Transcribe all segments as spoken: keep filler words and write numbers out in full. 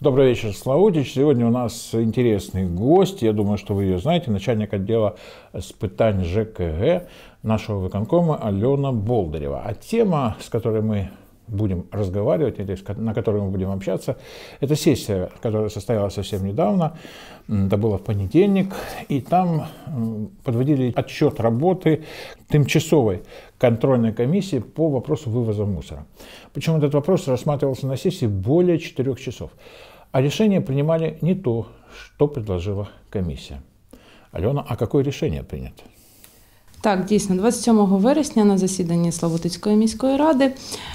Добрый вечер, Славутич. Сегодня у нас интересный гость. Я думаю, что вы ее знаете. Начальник отдела испытаний ЖКГ нашего выконкома Алена Болдырева. А тема, с которой мы будем разговаривать, или на которой мы будем общаться, это сессия, которая состоялась совсем недавно. Это было в понедельник. И там подводили отчет работы тимчасовой контрольной комиссии по вопросу вывоза мусора. Причем этот вопрос рассматривался на сессии более четырех часов. А решение принимали не то, что предложила комиссия. Альона, а какое решение принято? Так, дійсно, двадцять сьомого вересня на засіданні Славутицької міської ради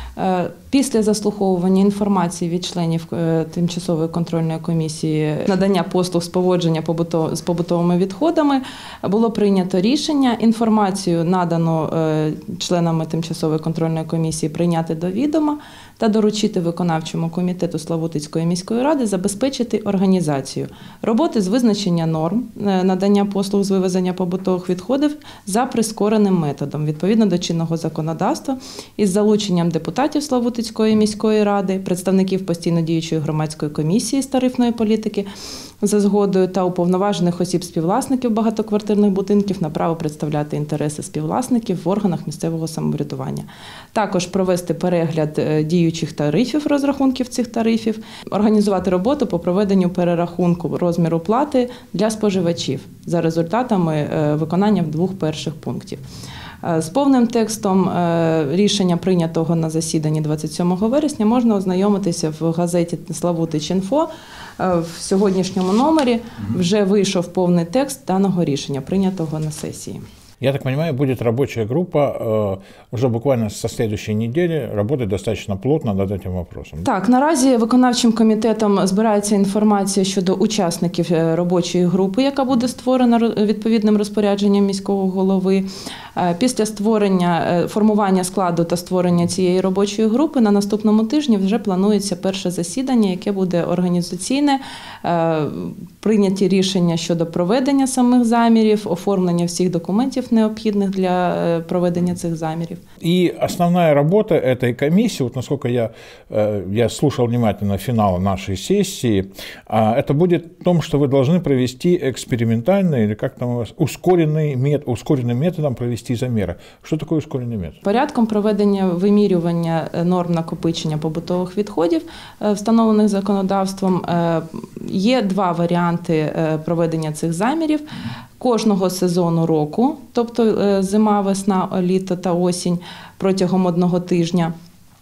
після заслуховування інформації від членів тимчасової контрольної комісії надання послуг з поводження з побутовими відходами було прийнято рішення інформацію, надану членами тимчасової контрольної комісії, прийняти до відома та доручити виконавчому комітету Славутицької міської ради забезпечити організацію роботи з визначення норм надання послуг з вивезення побутових відходів за прискореним методом, відповідно до чинного законодавства, із залученням депутатів Славутицької міської ради, представників постійно діючої громадської комісії з тарифної політики за згодою та уповноважених осіб співвласників багатоквартирних будинків на право представляти інтереси співвласників в органах місцевого самоврядування. Також провести перегляд діючих тарифів, розрахунків цих тарифів, організувати роботу по проведенню перерахунку розміру плати для споживачів за результатами виконання двох перших пунктів. З повним текстом рішення, прийнятого на засіданні двадцять сьомого вересня, можна ознайомитися в газеті «Славутич.Інфо». В сьогоднішньому номері вже вийшов повний текст даного рішення, прийнятого на сесії. Я так понимаю, будет рабочая группа уже буквально со следующей недели работать достаточно плотно над этим вопросом. Так, наразі виконавчим комітетом збирається інформація щодо учасників робочої групи, яка буде створена відповідним розпорядженням міського голови. Після створення, формування складу та створення цієї робочої групи на наступному тижні вже планується перше засідання, яке буде організаційне, прийняті рішення щодо проведення самих замірів, оформлення всіх документів, необхідных для проведения цих замеров. И основная работа этой комиссии, вот насколько я, я слушал внимательно финал нашей сессии, это будет в том, что вы должны провести экспериментальный или как там у вас, ускоренный мет, ускоренным методом провести замеры. Что такое ускоренный метод? Порядком проведення вимірювання норм накопичення побутових відходів, встановлених законодавством, є два варіанти проведення цих замірів. Кожного сезону року, тобто зима, весна, літо та осінь, протягом одного тижня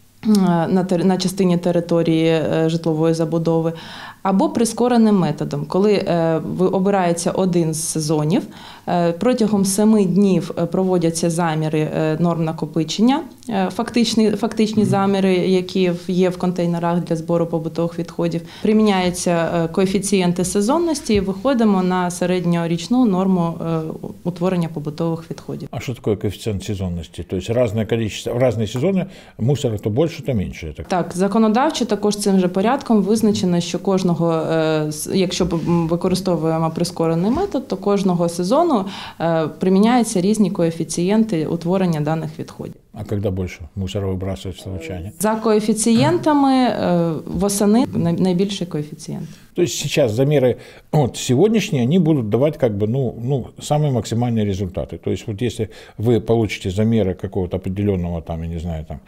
на частині території житлової забудови, або прискореним методом, коли обирається один з сезонів, протягом семи днів проводяться заміри норм накопичення, фактичні, фактичні заміри, які є в контейнерах для збору побутових відходів, приміняються коефіцієнти сезонності і виходимо на середньорічну норму утворення побутових відходів. А що таке коефіцієнт сезонності? Тобто різне кількість, в різні сезони мусор то більше, то менше? Так, так, законодавчо також цим же порядком визначено, що кожного, якщо використовуємо прискорений метод, то кожного сезону приміняються різні коефіцієнти утворення даних відходів. А коли більше мусора вибрасують в Славутчане? За коефіцієнтами восени найбільший коефіцієнт. То есть сейчас замеры вот, сегодняшние, они будут давать как бы, ну, ну, самые максимальные результаты. То есть вот если вы получите замеры какого-то определенного, там, я не знаю, там,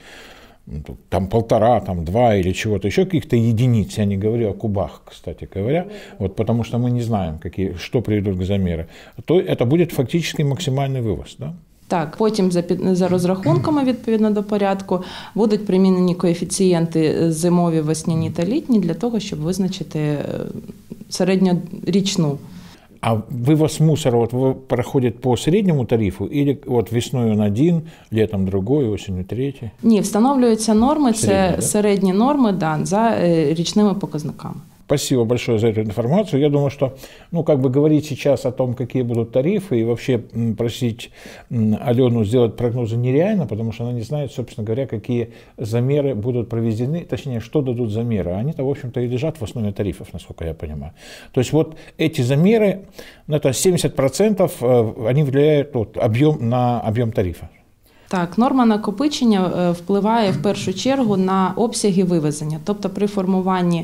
там полтора, там два или чего-то еще, каких-то единиц, я не говорю о кубах, кстати говоря, вот, потому что мы не знаем, какие, что приведут к замеру, то это будет фактически максимальный вывоз, да? Так, потім за, за розрахунками, відповідно до порядку, будуть примінені коефіцієнти зимові, весняні та літні для того, щоб визначити середньорічну. А вывоз мусора вот проходит по среднему тарифу или вот весною он один, летом другой, осенью третий? Ні, встановлюються норми, це середні, да? середні норми, да, за річними показниками. Спасибо большое за эту информацию. Я думаю, что, ну, как бы говорить сейчас о том, какие будут тарифы, и вообще просить Алену сделать прогнозы нереально, потому что она не знает, собственно говоря, какие замеры будут проведены, точнее, что дадут замеры. Они-то, в общем-то, и лежат в основе тарифов, насколько я понимаю. То есть вот эти замеры, ну, это семьдесят процентов, они влияют вот, объем, на объем тарифа. Так, норма накопичення впливає в першу чергу на обсяги вивезення. Тобто при формуванні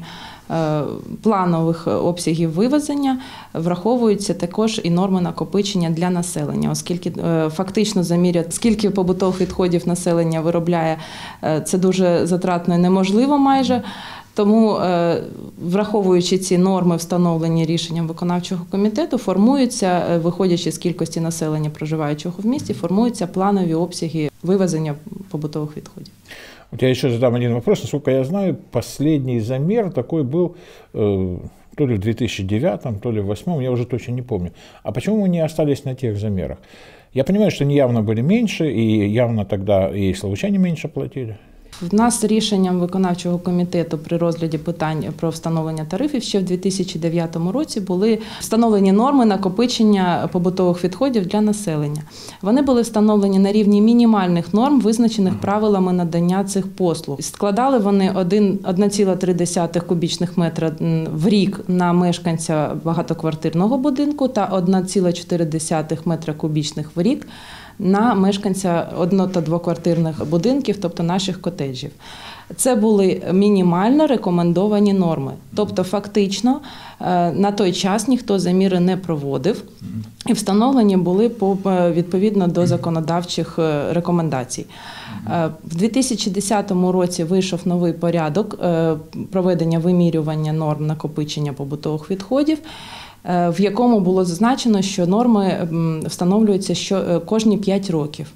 планових обсягів вивезення враховуються також і норми накопичення для населення, оскільки фактично заміряти, скільки побутових відходів населення виробляє, це дуже затратно і неможливо майже. Тому, враховуючи ці норми, встановлені рішенням виконавчого комітету, формуються, виходячи з кількості населення, проживаючого в місті, формуються планові обсяги вивезення побутових відходів. Вот я еще задам один вопрос. Насколько я знаю, последний замер такой был э, то ли в две тысячи девятом, то ли в две тысячи восьмом, я уже точно не помню. А почему мы не остались на тех замерах? Я понимаю, что они явно были меньше, и явно тогда и словучане меньше платили. В нас рішенням виконавчого комітету при розгляді питань про встановлення тарифів ще в дві тисячі дев'ятому році були встановлені норми накопичення побутових відходів для населення. Вони були встановлені на рівні мінімальних норм, визначених правилами надання цих послуг. Складали вони одна ціла три десятих кубічних метра в рік на мешканця багатоквартирного будинку та одна ціла чотири десятих метра кубічних в рік на мешканця одно- та двоквартирних будинків, тобто наших котеджів. Це були мінімально рекомендовані норми. Тобто фактично на той час ніхто заміри не проводив і встановлені були відповідно до законодавчих рекомендацій. В дві тисячі десятому році вийшов новий порядок проведення вимірювання норм накопичення побутових відходів, в якому було зазначено, що норми встановлюються що кожні п'ять років.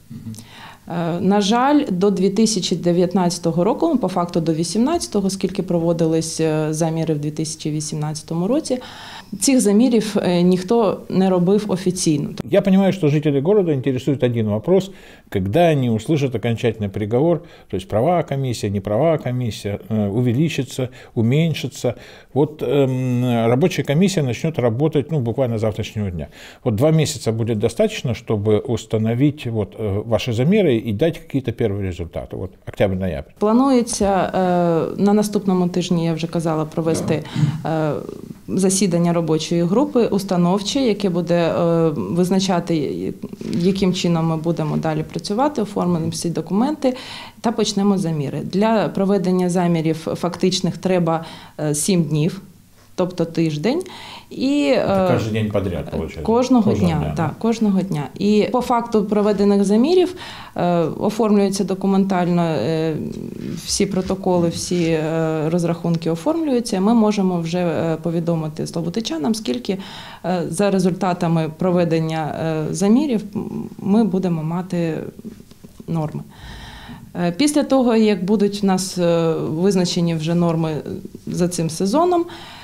На жаль, до дві тисячі дев'ятнадцятого року, по факту до дві тисячі вісімнадцятого, оскільки проводились заміри в дві тисячі вісімнадцятому році, цих замірів ніхто не робив офіційно. Я понимаю, что жители города интересует один вопрос, когда они услышат окончательный приговор, то есть права комиссия, не права комиссия, увеличится, уменьшится. Вот э, рабочая комиссия начнет работать ну, буквально с завтрашнего дня. Вот два месяца будет достаточно, чтобы установить вот, э, ваши замеры и дать какие-то первые результаты. Вот октябрь-ноябрь. Планується е, на наступному тижні, я вже казала, провести е, засідання робочої групи установче, яке буде е, визначати, яким чином ми будемо далі працювати, оформимо всі документи та почнемо заміри. Для проведення замірів фактичних треба сім днів, тобто тиждень. І кожен день подряд, виходить? Кожного, кожного дня, дня. Так, кожного дня. І по факту проведених замірів е, оформлюються документально е, всі протоколи, всі е, розрахунки оформлюються. Ми можемо вже повідомити славутичанам, скільки е, за результатами проведення е, замірів ми будемо мати норми. Е, після того, як будуть у нас е, визначені вже норми за цим сезоном,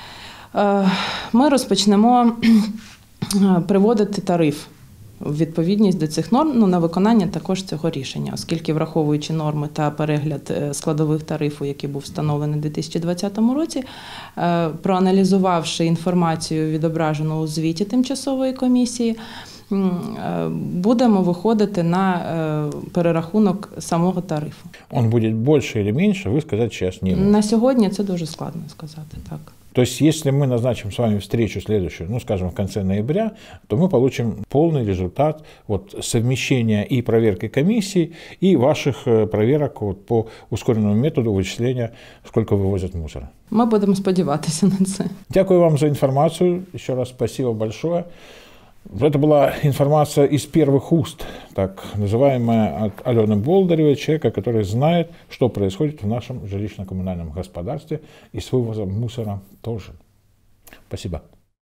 ми розпочнемо приводити тариф в відповідність до цих норм, ну, на виконання також цього рішення, оскільки, враховуючи норми та перегляд складових тарифу, який був встановлений у дві тисячі двадцятому році, проаналізувавши інформацію, відображену у звіті тимчасової комісії, будемо виходити на перерахунок самого тарифу. Він буде більше або менше, ви сказати зараз не можете? На сьогодні це дуже складно сказати, так. То есть, если мы назначим с вами встречу следующую, ну, скажем, в конце ноября, то мы получим полный результат вот, совмещения и проверки комиссии, и ваших проверок вот, по ускоренному методу вычисления, сколько вывозят мусора. Ми будемо сподіватися на це. Дякую вам за информацию. Еще раз спасибо большое. Это была информация из первых уст, так называемая, от Алены Болдыревой, человека, который знает, что происходит в нашем жилищно-коммунальном господарстве и с вывозом мусора тоже. Спасибо.